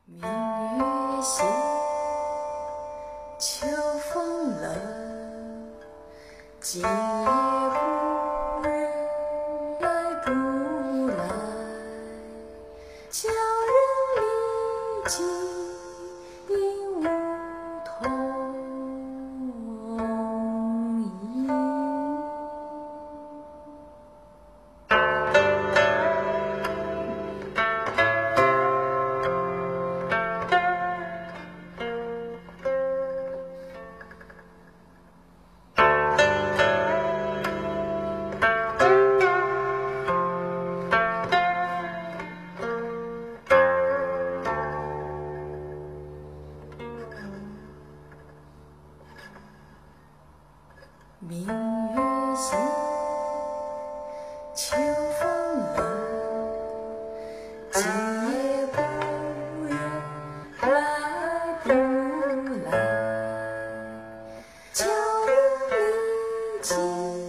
明月心，秋风冷，今夜不知来不来，叫人历尽应梧桐影。明月心，秋风冷，今夜不知来不来，叫人历尽。